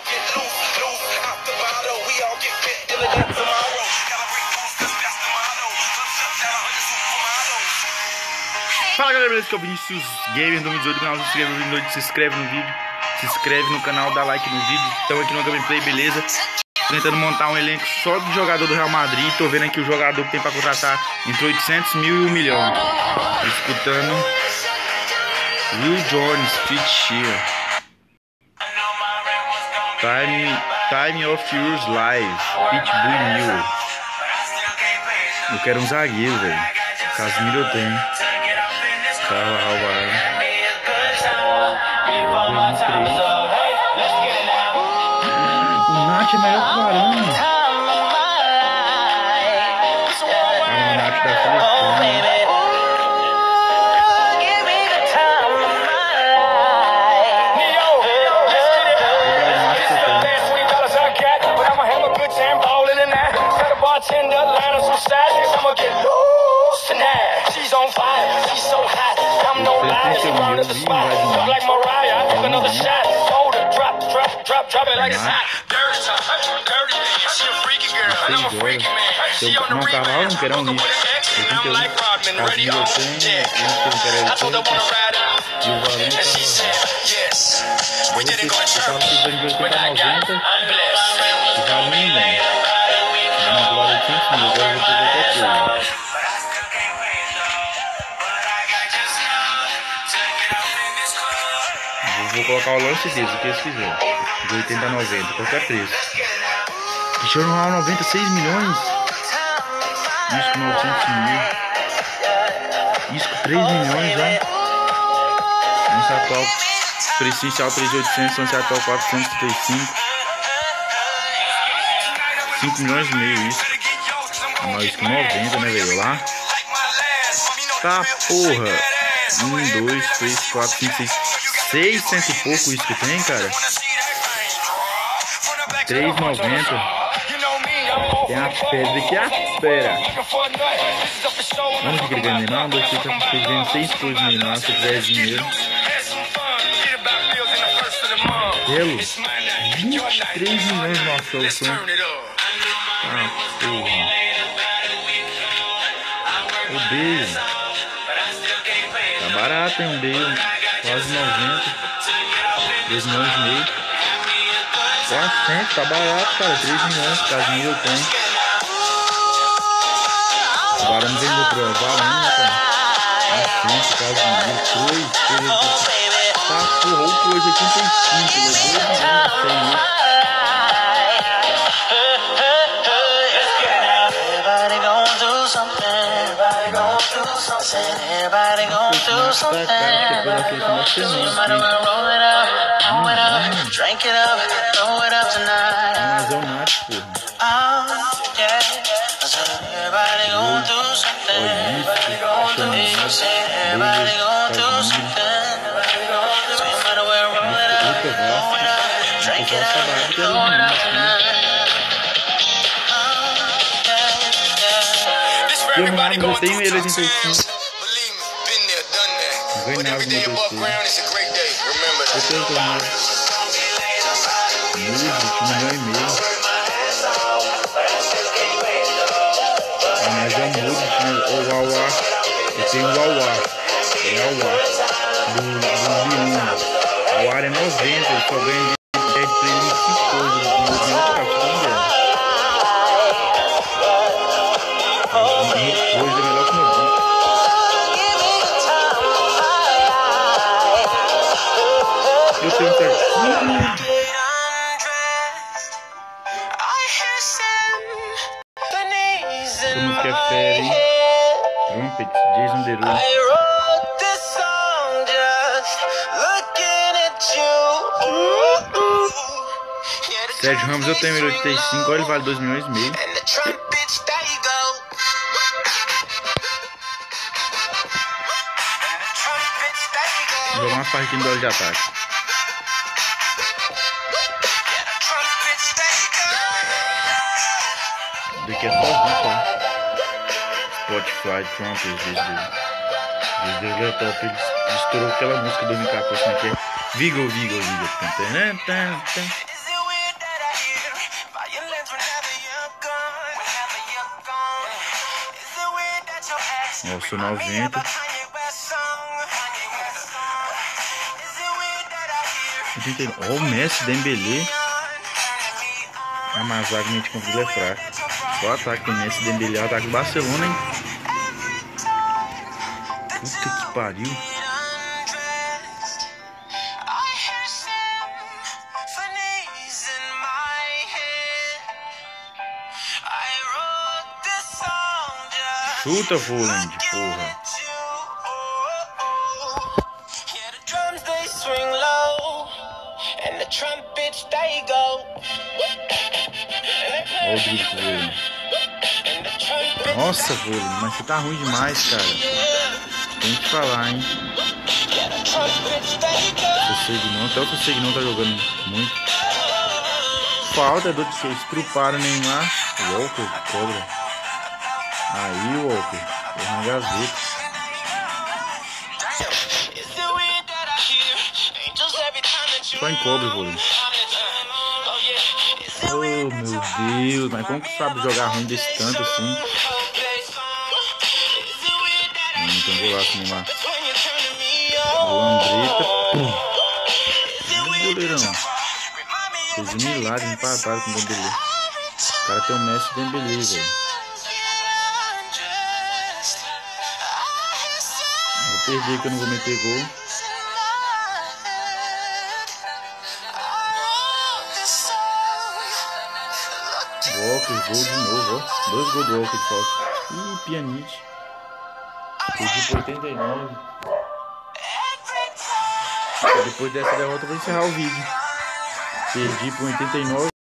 Fala galera, beleza? Que é o Vinicius Gamer 2018 do canal. Se inscreve no vídeo, se inscreve no canal, dá like no vídeo. Estamos aqui no gameplay, beleza? Tô tentando montar um elenco só de jogador do Real Madrid. Tô vendo aqui o jogador que tem pra contratar entre 800 mil e 1 milhão. Tô escutando Will Jones, Fit Shear, Time of Yours Live, Pitbull New. Eu quero um zagueiro, velho. Casemiro eu tenho. O Nath é melhor que o Varane. O Nath da seleção. Não, Carvalho não quero um lixo. Casimiro eu tenho, eu quero ele tem. E o Varane tá... Eu tava precisando de 80 a 90. E Varane não. Não, agora 800 mil, agora eu vou ter qualquer coisa. Vou colocar o lance deles, o que eles quiserem. De 80 a 90, qualquer preço. Cristiano Ronaldo 96 milhões. Isco 900 mil. Isco 3 milhões já. Lance atual, preço inicial 3.800, lance atual 435. 5 milhões e meio Isco. Mas Isco 90, né, velho? Lá. Tá, porra. 1, 2, 3, 4, 5, 6. 600 e pouco isso que tem, cara. 3,90. Tem a pedra aqui, a fera. Vamos que ele ganha Neymar. 1, 2, 3, 4, 5, 6, 6 coisas de Neymar. Se tiver dinheiro. Belo. 23 milhões de nossa. Ah, porra. O Bale. Tá barato, hein? Um Bale. Quase 90. 2 milhões e meio. 400, tá barato, cara. 3 milhões, Casimiro eu tenho. Agora não vendeu pro Varane, cara. 400, Casimiro, 3. Tá, porra, o Cruz 85, ele é 2 milhões e 100 mil. Everybody gon' do something. So you might wanna roll it up, roll it up, drink it up, throw it up tonight. Oh, yeah. So everybody gon' do something. Everybody gon' do something. Everybody gon' do something. So you might wanna roll it up, roll it up, drink it up, throw it up tonight. Everybody gon' do something. Ganhava no terceiro. Eu tenho também. Música, 1 milhão e meio. Mas é um músico, o Uauá. Eu tenho o Uauá. É o Uauá. Do Biúna. O Uauá é 90, ele só ganha de 35 coisas. Hoje é melhor que o meu bico. Eu tenho certinho. Essa música é fera, hein? Trumpet, Jason Derulo. Sérgio Ramos eu tenho 85, olha, ele vale 2 milhões e meio. Vou jogar uma partida em dólar de ataque. Daqui é só vir, tá? Spotify, Trump, os vídeos dele. Ele é top, ele estourou aquela música de 2014, como é que é? Vigo. Nossa, 90. Ó, o Messi, Dembélé. Mas a zaga que contra é fraca. Só o ataque do Messi, Dembélé, o ataque do Barcelona, hein? Puta que pariu. Chuta, Voland, porra. Olha o drible com ele. Nossa, Voland, mas você tá ruim demais, cara. Tem que falar, hein. Até o Sosseguinão tá jogando muito. Falta do que estruparam o Neymar. Walker, cobra. Aí, Walker. Porra, na gaveta. Só encobre, Voland. Oh, meu Deus. Mas como que sabe jogar ruim desse tanto assim? Então vou lá, Neymar. Lambreta. Goleirão. Fez um milagre, empatado com o Dembélé. O cara tem o Messi e Dembélé, velho. Vou perder que eu não vou meter gol. Walker, gol de novo, ó. 2 gols do Walker de falta. Ih, Pjanic. Perdi por 89. Depois dessa derrota eu vou encerrar o vídeo. Perdi por 89.